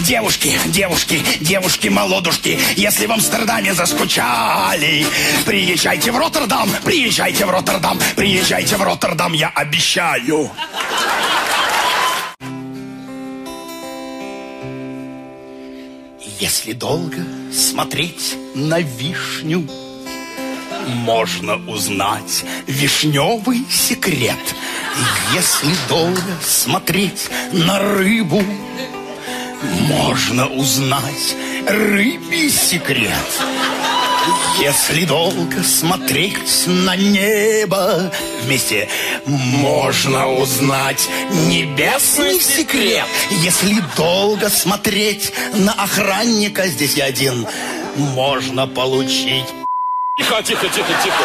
Девушки, девушки, девушки, молодушки, если в Амстердаме заскучали, приезжайте в Роттердам, приезжайте в Роттердам, приезжайте в Роттердам, я обещаю. Если долго смотреть на вишню, можно узнать вишневый секрет. Если долго смотреть на рыбу, можно узнать рыбий секрет. Если долго смотреть на небо, вместе можно узнать небесный секрет. Если долго смотреть на охранника, здесь я один, можно получить... Тихо, тихо, тихо, тихо, тихо.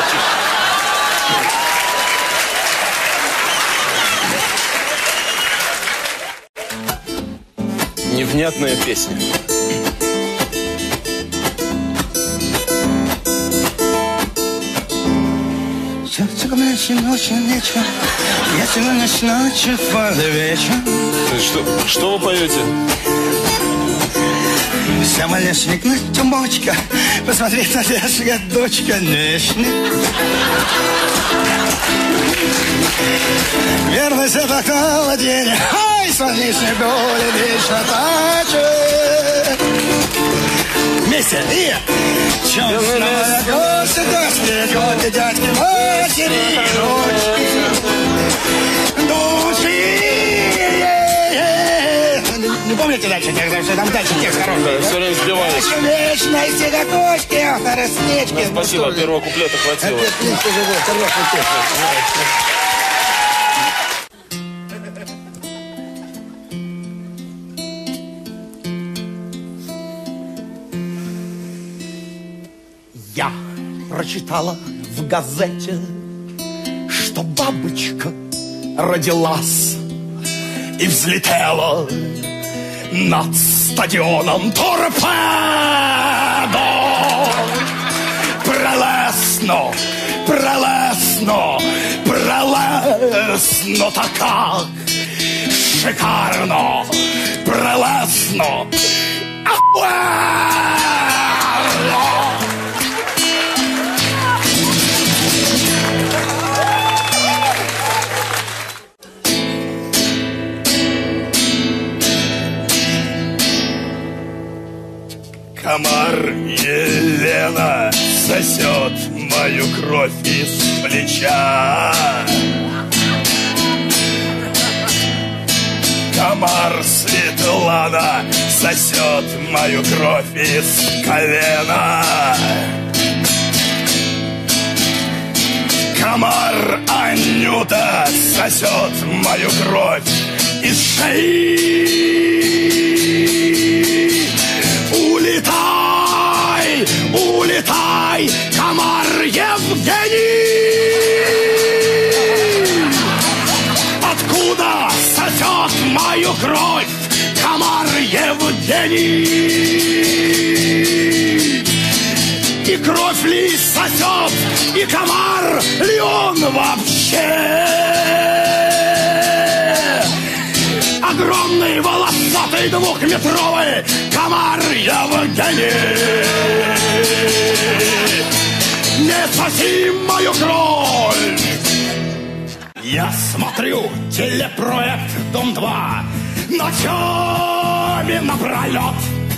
Невнятная песня. Что вы поете? Самолешник на тюмочка, посмотреть на лешка, дочка нежный. Верность это холодение, ай, солнечной доли вечно тачет. Вместе и черная косы, доски, коты, дядьки, матери, дочки. Не помните дальше текст, там дальше текст хороший. Да, все время сбиваюсь. Вечность и кокочки, авторы снечки. Спасибо, первого куплета хватило. Я прочитала в газете, что бабочка родилась и взлетела над стадионом торпедо. Прелесно, прелесно, прелесно, така шикарно, прелесно. Комар Елена сосет мою кровь из плеча. Комар Светлана сосет мою кровь из колена. Комар Анюта сосет мою кровь из шеи. Улетай, улетай, комар Евгений! Откуда сосет мою кровь комар Евгений? И кровь ли сосет, и комар ли он вообще? Огромный, волосатый, двухметровый комар Евгений. Не соси мою кровь. Я смотрю телепроект «Дом-2» ночами напролет.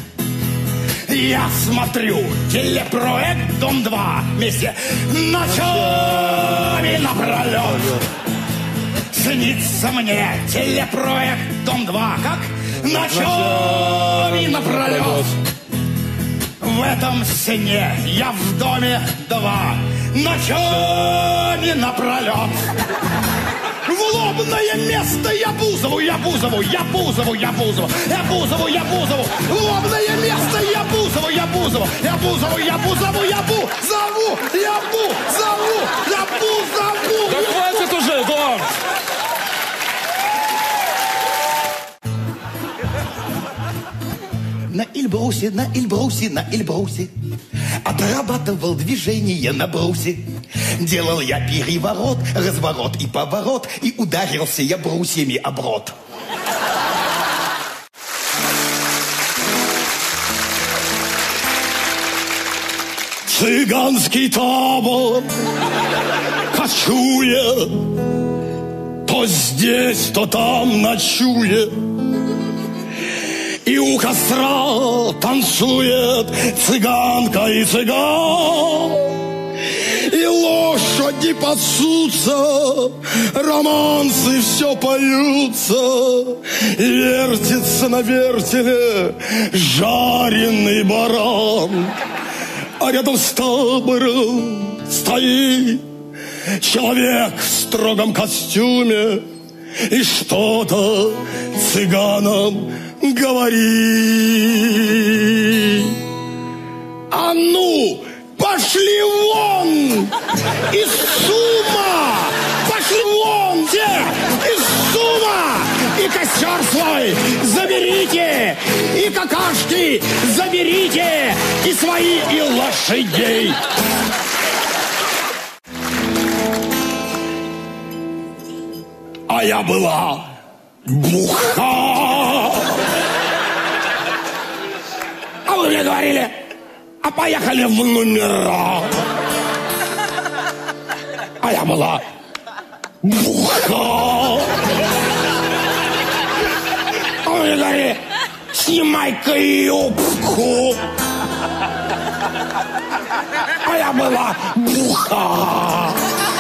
Я смотрю телепроект «Дом-2» вместе ночами напролет. Снится мне телепроект «Дом-2», как ночами напролет. В этом сне я в доме 2 ночами напролет. В лобное место я Бузову, я Бузову, я Бузову, я Бузову, я Бузову, я Бузову. В лобное место я Бузову, я Бузову, я Бузову, я Бузову, я Бузову, я Бузову, я Бузову. Да хватит уже, Дом! На Эльбрусе, на Эльбрусе, на Эльбрусе отрабатывал движение на брусе. Делал я переворот, разворот и поворот, и ударился я брусьями об рот. цыганский табор кочует, то здесь, то там ночует, и у костра танцует цыганка и цыган, и лошади пасутся, романсы все поются, и вертится на вертеле жареный баран. А рядом с табором стоит человек в строгом костюме и что-то цыганам говорит. А ну, пошли вон из сума! Пошли вон все из сума! И костер свой заберите, и какашки заберите, и свои, и лошадей. А я была буха. А вы мне говорили, а поехали в номера. А я была буха. А вы мне говорили, снимай-ка юбку. А я была буха.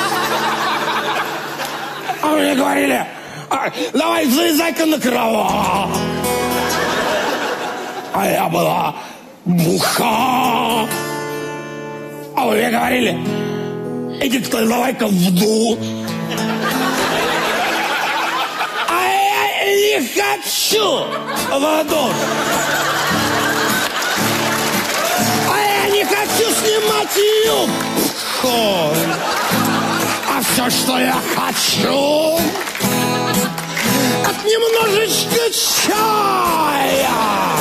А вы мне говорили, давай залезай-ка на кровать. А я была буха. А вы мне говорили, иди-ка давай-ка в душ. А я не хочу в душ. А я не хочу снимать юбку. А все, что я хочу, от немножечко чая.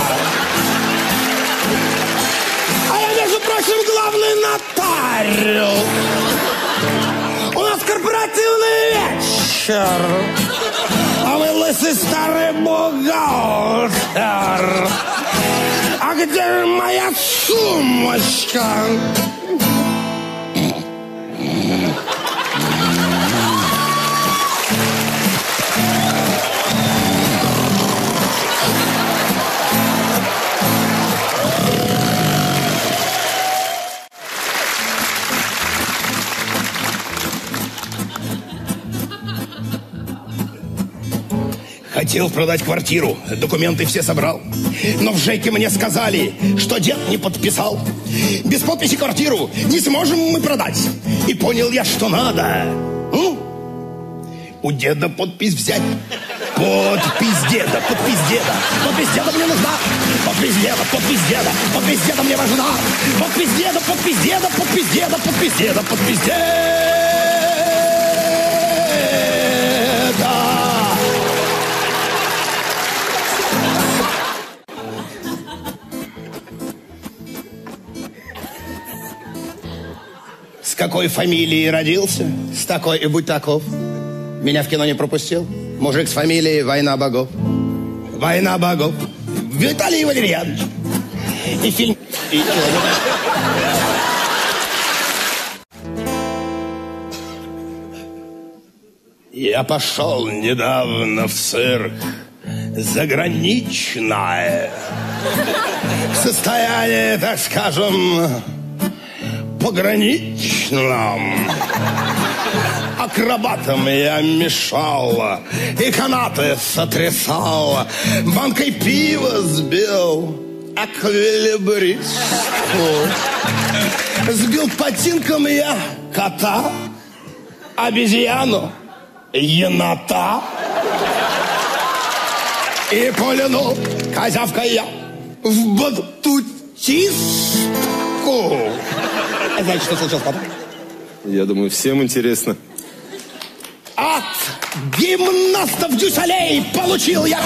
А я, между прочим, главный нотариус. У нас корпоративный вечер. А вы лысый старый бухгалтер. А где моя сумочка? Хотел продать квартиру, документы все собрал. Но в ЖЭКе мне сказали, что дед не подписал. Без подписи квартиру не сможем мы продать. И понял я, что надо. У деда подпись взять. Подпись деда, подпись деда. Подпись деда мне нужна. Подпись деда, подпись деда. Подпись деда мне важна. Подпись деда, подпись деда, подпись деда, подпись деда, подпись деда. С какой фамилией родился, с такой и будь таков. Меня в кино не пропустил. Мужик с фамилией Война богов. Война богов. Виталий Валерьянович. И фильм... И я пошел недавно в цирк заграничное. В состоянии, так скажем, пограничном. Акробатом я мешал, и канаты сотрясал, банкой пива сбил эквилибристку. Сбил ботинком я кота, обезьяну, енота. И полянул козявкой я в батутистку. А знаете, что случилось потом? Я думаю, всем интересно. От гимнастов Дюсалей получил я...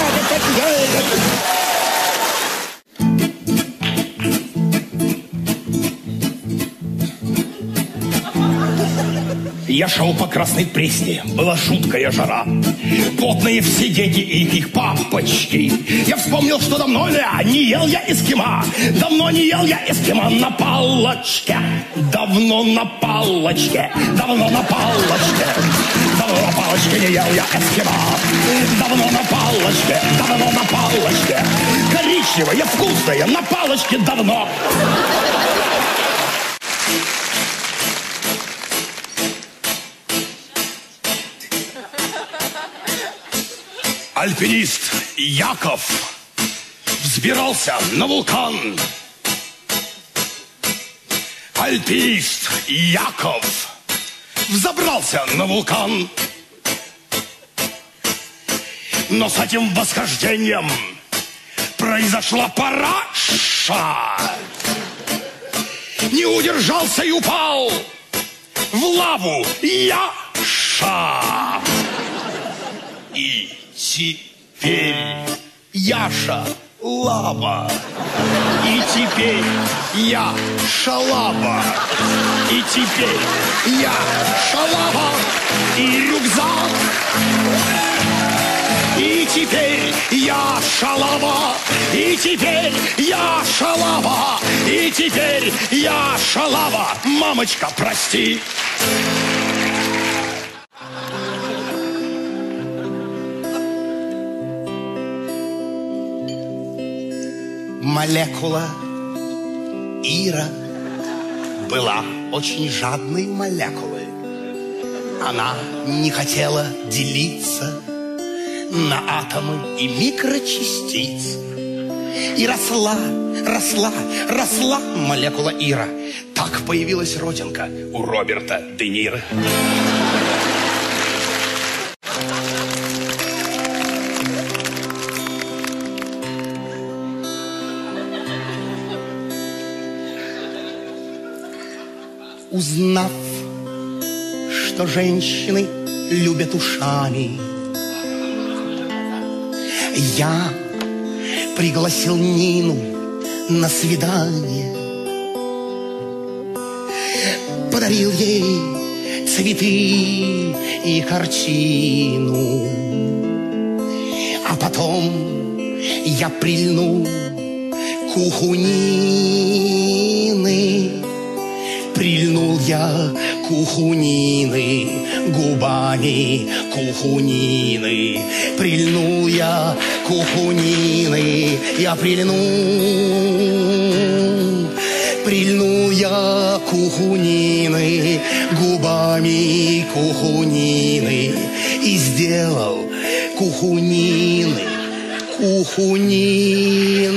Я шел по Красной Пресне, была жуткая жара. Потные все дети и их папочки. Я вспомнил, что давно не ел я эскимо. Давно не ел я эскимо на палочке. Давно на палочке. Давно на палочке. Давно на палочке не ел я эскимо. Давно на палочке. Давно на палочке. Коричневое, вкусное, на палочке давно. Альпинист Яков взбирался на вулкан. Альпинист Яков взобрался на вулкан. Но с этим восхождением произошла параша. Не удержался и упал в лаву Яша. И теперь Яша лава. И теперь я шалава. И теперь я шалава. И рюкзак. И теперь я шалава. И теперь я шалава. И теперь я шалава. Мамочка, прости. Молекула Ира была очень жадной молекулой. Она не хотела делиться на атомы и микрочастицы. И росла, росла, росла молекула Ира. Так появилась родинка у Роберта Де Ниро. Узнав, что женщины любят ушами, я пригласил Нину на свидание. Подарил ей цветы и картину. А потом я прильнул к уху Нины. Прильнул я к уху Нины, губами к уху Нины. Прильнул я к уху Нины, я прильнул. Прильнул я к уху Нины, губами к уху Нины. И сделал к уху Нины, к уху Нин.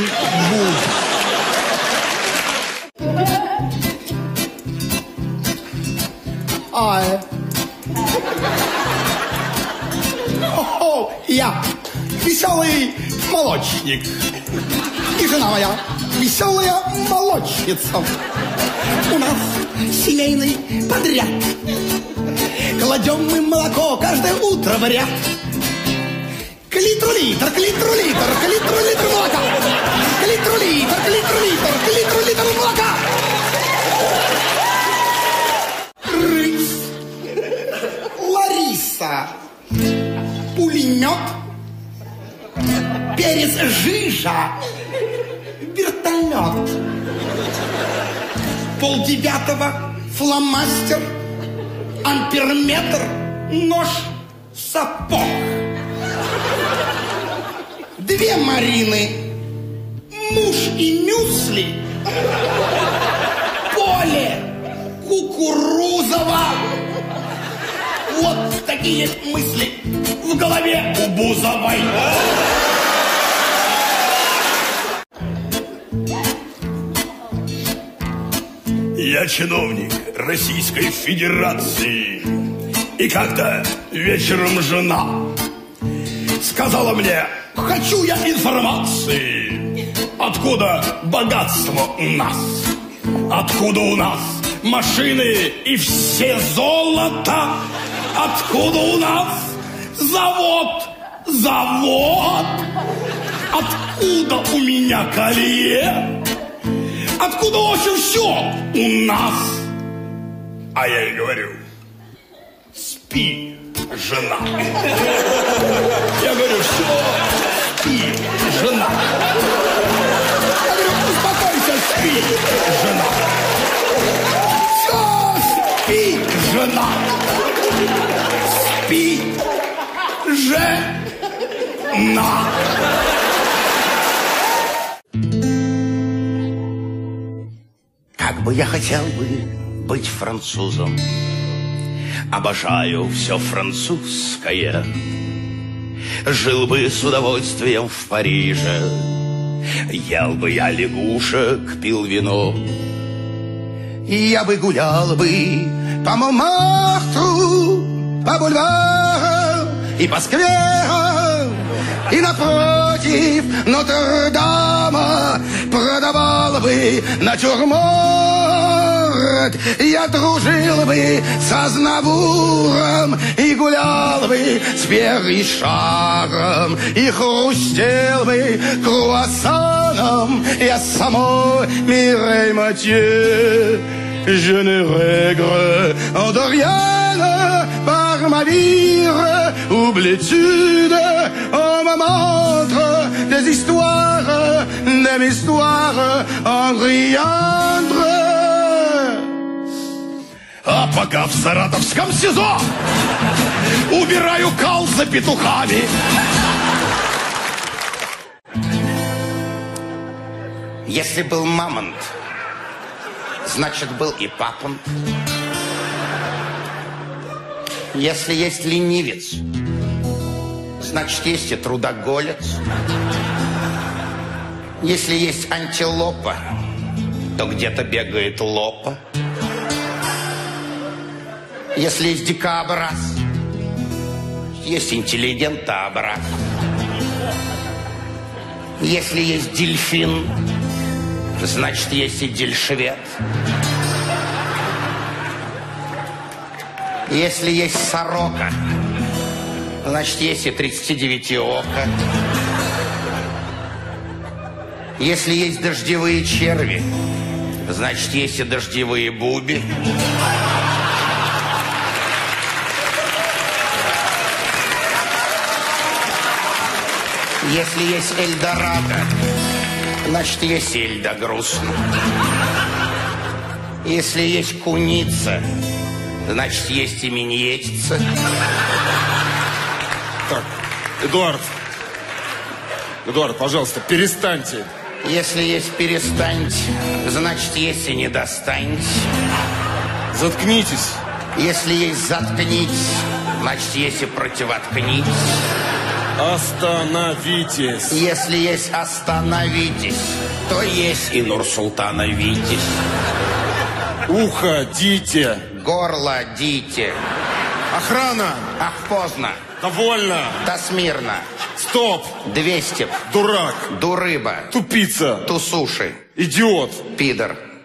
Я веселый молочник. И жена моя веселая молочница. У нас семейный подряд. Кладем мы молоко каждое утро в ряд. К литру литр, к литру литр, к литру литр молока. К литру литр, к литру литр, к литру литр молока. Рысь. Лариса. Пулемет. Перец жижа. Вертолет. 8:30 фломастер. Амперметр. Нож. Сапог. 2 Марины. Муж и мюсли. Поле. Кукурузово. Вот такие мысли в голове у Бузовой. Я чиновник Российской Федерации. И как-то вечером жена сказала мне: хочу я информации, откуда богатство у нас, откуда у нас машины и все золото, откуда у нас завод, откуда у меня колье, откуда очень все у нас. А я ей говорю: спи, жена. Я говорю, все, спи, жена. Я говорю, успокойся, спи, жена. Все, спи, жена. Спи, жена. Как бы я хотел бы быть французом, обожаю все французское. Жил бы с удовольствием в Париже, ел бы я лягушек, пил вино. И я бы гулял бы по Монмартру, по бульварам и по скверам, и напротив Нотр-Дама продавал бы натюрморт. Я дружил бы со Азнавуром и гулял бы с Перришаром, и хрустел бы круассаном. Я самой Мирей Матье. Je ne regrette de rien par ma vie ou l'étude. On me montre des histoires en Риандре. А пока в саратовском СИЗО убираю кал за петухами. Если был мамонт, значит, был и папонт. Если есть ленивец, значит, есть и трудоголец. Если есть антилопа, то где-то бегает лопа. Если есть дикобраз, есть интеллигентообраз. Если есть дельфин, значит, есть и дельшвед. Если есть сорока, значит, есть и 39-ока. Если есть дождевые черви, значит, есть и дождевые буби. Если есть Эльдорадо, значит, есть Эльда грустно. Если есть куница, значит, есть и миньетица. Так, Эдуард, пожалуйста, перестаньте. Если есть перестаньте, значит, есть и не достаньте. Заткнитесь. Если есть заткнитесь, значит, есть и противоткнитесь. Остановитесь. Если есть остановитесь, то есть и Нурсултана Витязь. Уходите. Горло дите. Охрана. Ах, поздно. Довольно. Да смирно. Стоп. 200. Дурак. Дурыба. Тупица. Тусуши. Идиот. Пидор.